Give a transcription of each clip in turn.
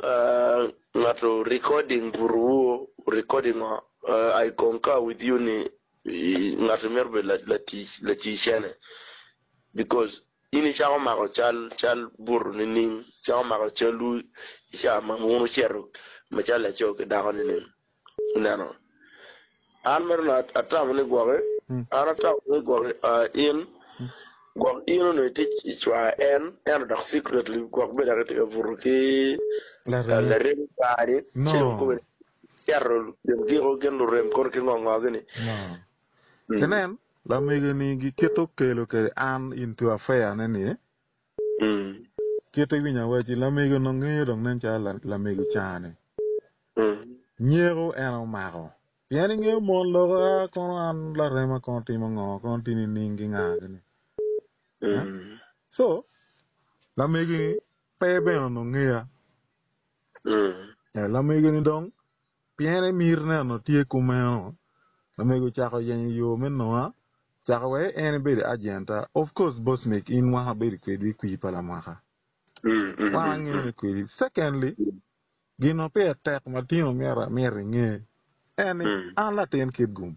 ngato recording buru recording I concur with you ni ngato merbe la tichene because ini chao mako chal buru ni ning chao mako chalu cha mamunu chero machala choke dago ni ning nano an merna atam ni gwore an atam ni gwore in Gwok ino no teach ichwa en da secretly gwok be da te vuruki la rem bari chem ko yarol dem giro gen rem kon ki ngongo gani no kenen la mege ni gi keto kelo ke an into affair ne ni keto winya waji la mege no ngiro nen cha la mege chane nyero en maro yani nge mon lo kon an la rema kon ti ngo kon ti ni ningi nga gani so la megi pebe no ngia la megi ni dong piene mirna no tie kumeno la megi chako yen yo menno chako we en be agenta of course Bosmic in wa be kwedi kwi pala maka wa ngene kwedi secondly gino pe attack matino mera nge en ala ten kid gum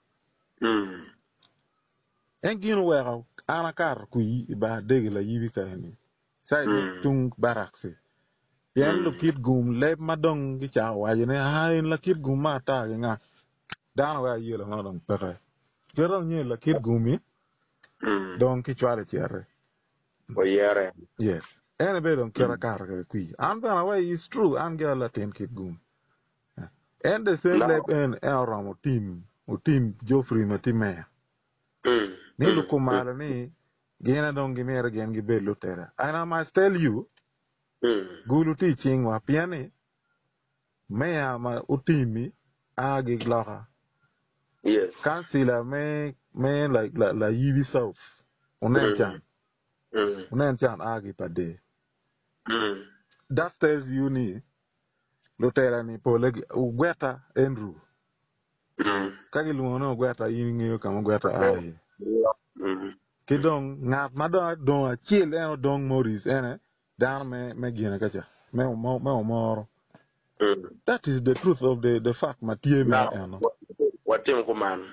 en gino wa anakar kui ba deg la yibi kayni sai tung baraksi yen lu kit gum le madong gi cha waje ne hain la kit gum mata nga dan wa yela ngodong pere gero nye la kit gumi don ki chware chere bo yere yes ene be don kera kar kui an bana way is true an ga la ten kit gum and the same lab en around Otim Joffrey matime ni lu kumala ni gena don gimera gen gi belu tera and I must tell you gulu teaching wa piani me ma Otimi agi gloha yes kansila me like la yibi south unen chan agi pade that tells you ni lutera ni polegi ugweta Andrew kagi luono ugweta yingi kama ugweta ai kidong ngat mado don chiel en dong Morris ene dan me gina kacha me moro that is the truth of the fact matie me eno watim kuman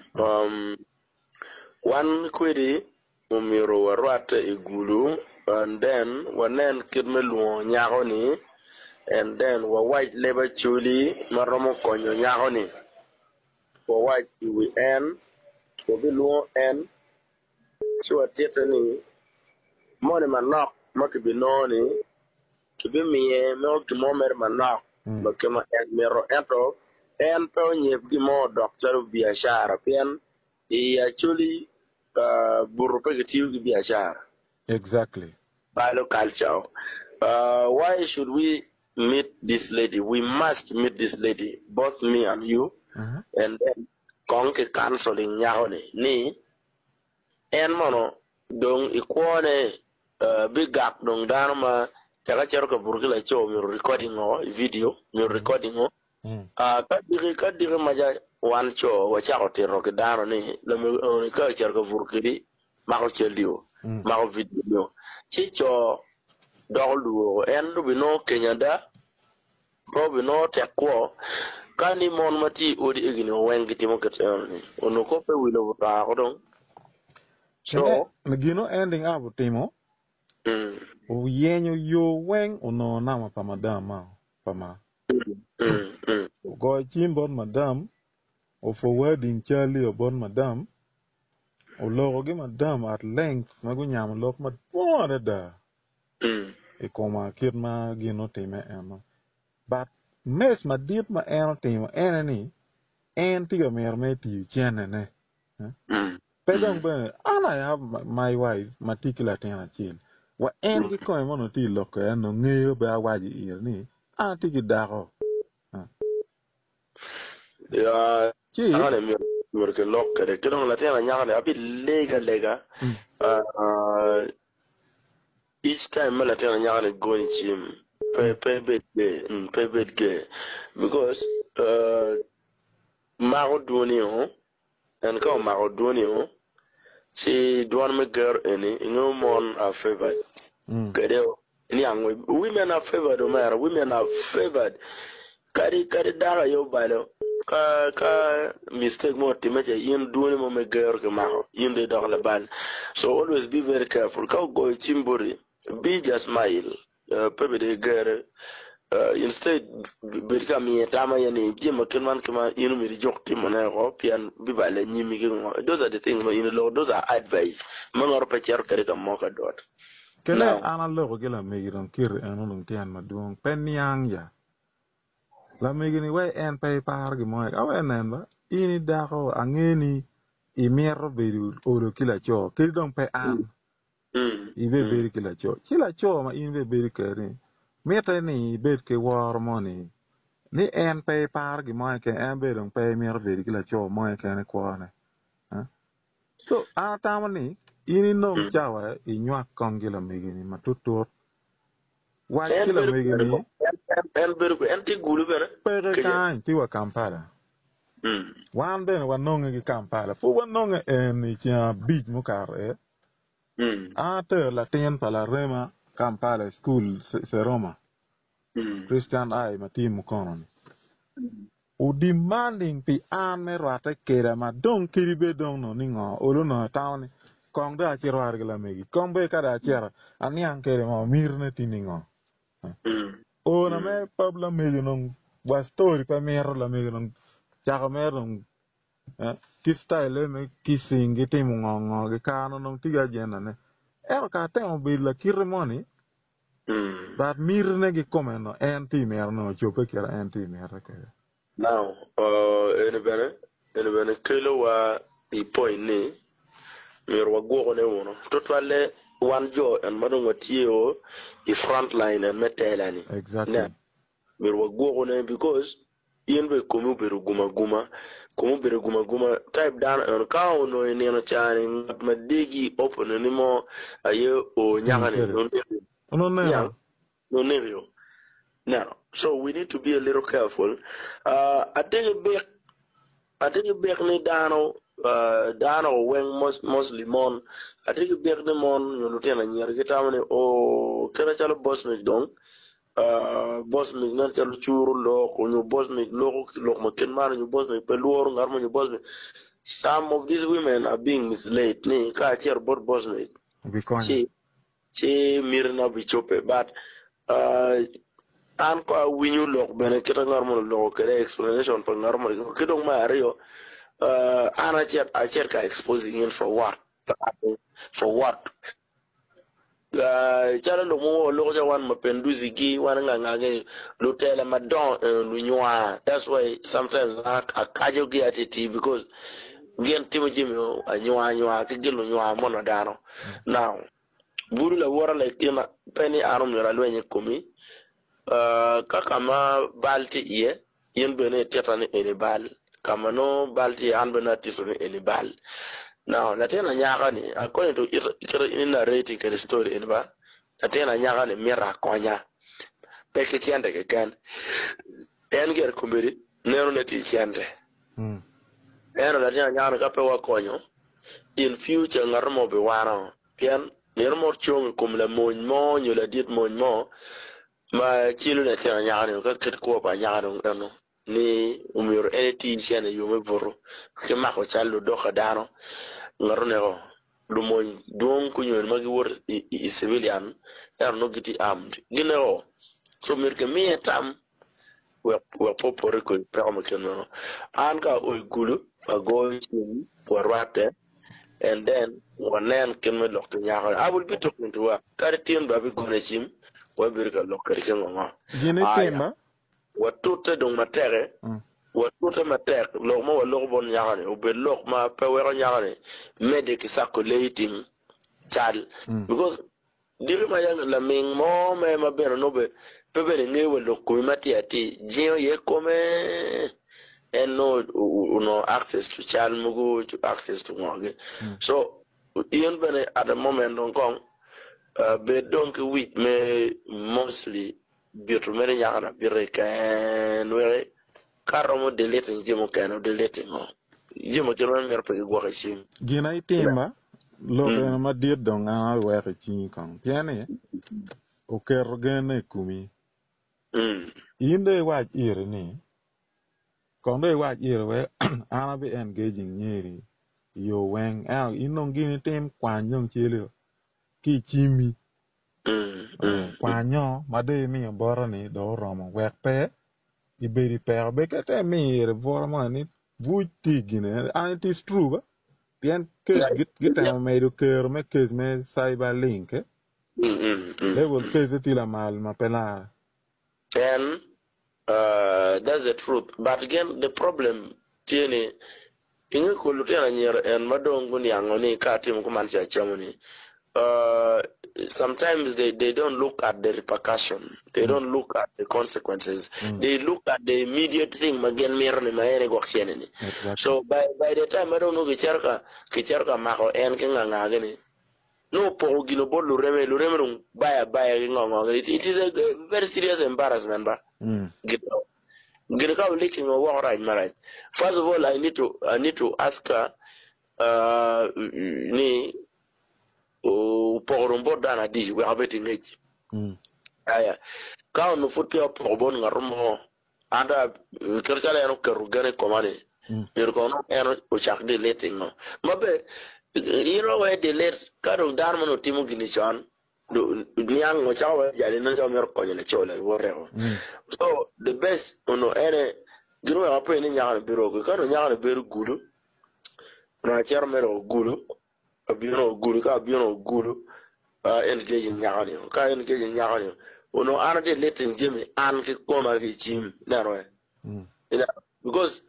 one query mumiro warwat igulu and then wanen kidmelu nyago ni and then wa white labor chuli maromo konyo nyago ni for white we end for bilu end so atetani mone manok makibi noni kibi miye no kimomer manok makema en mero ento en to nyep gimo doctor biashara pien I actually buru pegiti biashara exactly by culture why should we meet this lady? We must meet this lady, both me and you, and then conke counseling nyahone ni en mono dong ikwane big gap dong danma taga chero ka burkila cho mi recording o video mi recording o kadiri maja wan cho wa cha otero ke dano ni le mi ka chero ka burkili ma ko cheldio ma ko video chi cho dolu en du bino kenyada ko bino tekwo kani mon mati odi egini wengiti mo ket ono ko pe wilo ta ko don so nagino ending up timo o yenyo yo weng ono nama pa madam pama go chimbon madam o forwarding Charlie o bon madam o logo gi madam at length magunyam lok mat pore da e koma kirma gino time eno but mes madip ma eno timo enani en tiga mer me tiu chene ne pedong be I have my wife particular tena chill wa en gi ko mono ti loko eno ngeyo be awaji ir ni tigi daro ya ana mi ke lokere ke don la tena nyane abi lega each time la tena nyane going chim pe bed because marodoni on and ko marodoni on si douane me girl eni no mon a favor kede Women are favored, Omar. Women are favored. Kari dara yo balo. Ka mistake mo timeche yin duoni mo me gayor ke maho. Yin de dog le bal. So always be very careful. Ka go chimburi. Be just smile. Pepe de gayor. Instead birka mi tama yani jima kenman kema inu mi jok timone ko pian bibale nyimi ki. Those are the things those are advice. Mangor pa cher kare ka moka dot. Kele ana logo gila megiron kir enulung tian maduong penyang ya. La megini we en pe par gi moy awe nemba ini dako angeni imiero bedu oro kila cho kidong pe an ibe bedu kila cho ma inbe bedu kere meta ni bed ke war money ni en pe par gi moy ke en bedong pe miero bedu kila cho moy ke ne kwane so atamani ini nong chawa inyak kongila megini matutut wa kila megini en bergo en ti gulu bena pere kan ti wa Kampala wan ben wa nonge gi Kampala fu wa nonge en chia beach mukar ate la tien pala rema Kampala school se Roma Christian ai mati mukono u demanding pi an me rata kera ma don kiribe don no ningo olo no town kong da chiro argla megi kong be kada chira ani an kere ma mirne tiningo o na me pabla megi non wa story pa mero la megi non chaka mero ki style me ki singi timu ngongo ge kano non tiga jena ne ka temo bi la kirmoni but mirne ge komeno enti mer no chope kera enti mer ke now ene bene kelo wa I point ni mir wa gogo ne wono totale one jo and madon watio I front line and metelani exactly mir wa gogo ne because yenbe komu beru guma type down on ka no ne no chani ma digi open ni mo aye o nyagane no ne now so we need to be a little careful I think back ni dano when mostly mon I think back ni mon you tena nyar kitamane o kera chalo Bosmic dong Bosmic nan chalo churu lo ko ñu Bosmic lo ma ken man ñu Bosmic pe luor ngar mo ñu Bosmic some of these women are being misled ni ka cher bot Bosmic chi mirna bi chope but an ko winyu lok bene kita ngar mo lo kere explanation pa ngar mo ko kidong ma ario ana chet ka exposing in for what chala lo mo lo ja wan mapenduzi gi wan ngangage lo tele madon lunywa that's why sometimes a kajo gi atiti because gen timo jimi anywa ke gelo nywa mo no dano now buru la wora le kina penny arum la lwenye komi kama balti iye yen bene tetani ene bal kama no balti an bena tetani ene bal now natena nyaka ni according to in narrating the story in ba natena nyaka ni mira konya peke chiende ke kan en ger kumbiri nero neti chiende eno natena nyaka ka pe wa konyo in future ngarmo be wano pian nero mor chung kum la monmo nyola dit monmo ma chilu na tena nyaka ka ket ko pa nyaka no ni umiro enti chiende yume boro ke mako challo do khadano ngarone ko lumoy don ko nyon magi wor I civilian no giti armed gineo so mirke mi etam we popore ko perma keno an ka o gulu ago chin warwate and then wanen kenme lokto nyaako I will be talking to her kartien babi gone chim wa birka lokkari kengo ma gine temba watute dong matere watuta matek lok ma walok bon nyagane ube lok ma pewero nyagane medic circulating chal because diri ma yang la ming mo me ma beno no be pebe nge walok ko mati ati jio ye come and no access to chal mugo to access to ngoge so yen bene at the moment on kong be donc with me mostly bitu mere nyagana bireka nwere karomo deleting jimo kano deleting jimo kano mer pe Gwok sim gina itimba lo na ma dir dong a were chi kong piane okerogene kumi inde wach ire ni kondo wach ire we ana be engaging nyeri yo weng inong gini tim kwanyong chile ki chimi kwanyo made mi boro ni do romo wek pe iberi pe be kete mi boro ma ni vuti gine and it is true ba bien que git me do ker me kes me cyber link they will case it la mal ma pela and that's the truth. But again, the problem tiene inge kulutena nyer en madongo ni angoni kati mkumancha chamuni. Sometimes they don't look at the repercussion. They don't look at the consequences. They look at the immediate thing again mirne maene gwaksieneni. So by the time I don't know kicharka mako en kinga gani. No po gino bo lureme rung baya ngongo. It is a very serious embarrassment ba. Gino leaking of water in marriage. First of all, I need to ask her ni porumbo dana di we have it in it. Aya. Ka no futi o porbo ngarumo anda kerjala eno kerugane komane. Yerkono eno uchak de letting no. Mabe you know where the let karo darmo no timu ginichan niang mo chawa jali no chawa mer konye chola woreo. So the best ono ene gino ya po ni nyanga biro ko kano nyanga biro gulu. No chair mero gulu. Abiono gulu engaging nyagani ka engaging nyagani ono anade letting jimmy an ke koma ke chim naro because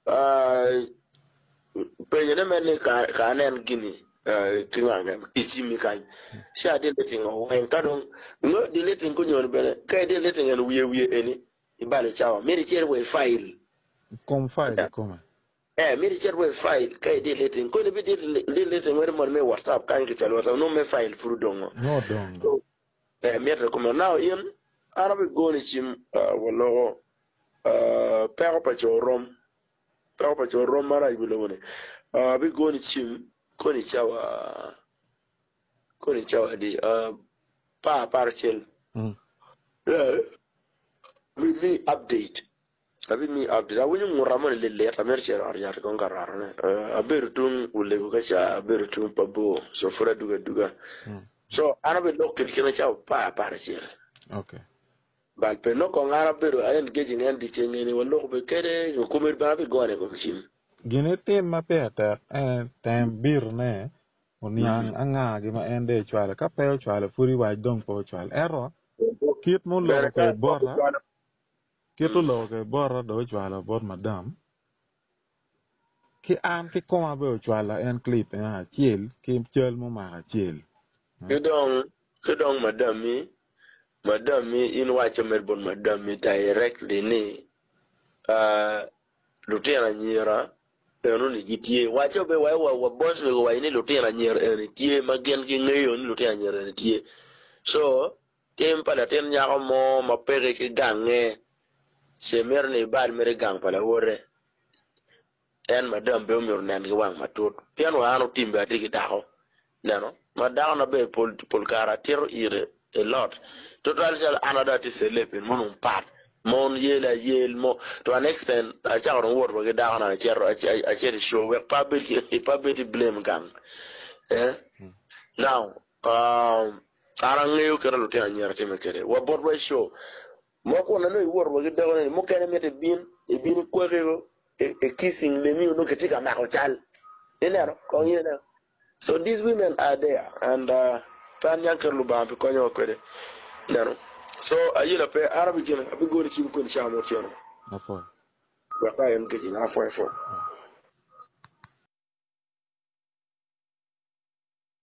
penyene men ka nen gini tinganga ichimi kan sha de letting o en kadon no de letting ko nyon bele ka de letting en wiye eni ibale chawa meri chere we file koma miri cherwe file kay deleting ko be deleting where mon me WhatsApp kan ke chalo WhatsApp no me file furu dongo no dongo miri ko now in arabe goni chim walo pero pa chorom mara ibulo woni bi goni chim ko ni chawa di pa parchel we update abi mi abdira woni muramon le leta mercer ariat ko ngararne abertun ulle ko kacha abertun pabo so fura duga so anabe lokkel kena cha pa parcer okay bal pe no ko ngara beru ayen gejin en di chengeni wallo ko be kede ko mer ba be gone ko chim gine tem ma peta tem birne oniang anga gi ma ende chwala ka pe chwala furi wa dong po chwala ero kit mo lo ko borra kito lo ke borra do chwala bor madam ki an ki koma be chwala en clip chiel ki chel mo ma chiel kedong madam in wacho melbon madam directly ni lutena nyira eno ni gitie wacho be wa boss be wa ni lutena nyira en tie magen ki ngeyo ni lutena nyira en tie so tempa la ten nyako mo mapere ki gange semer ni bad mere gang pala wore en madam be umur nan ki wang matut pian wa anu timbe atiki dako nano madam na be pol kara tiro ire a lot total jal another to selepin monum part mon yel mo to an extent a chawron word wa dako na chero a cheri show we pa be blame gang now arangeyo kera lutena nyara time kere wa bodwa show moko na no iwor wa gidego ne mo kene mete bin ko rego kissing le mi no ketika mako chal enero ko yena so these women are there and pan yanker lu bambi ko nyo kwede nero so ayila pe arabi jina abi gori chim ko ni chamo cheno afo wa ka en keji na afo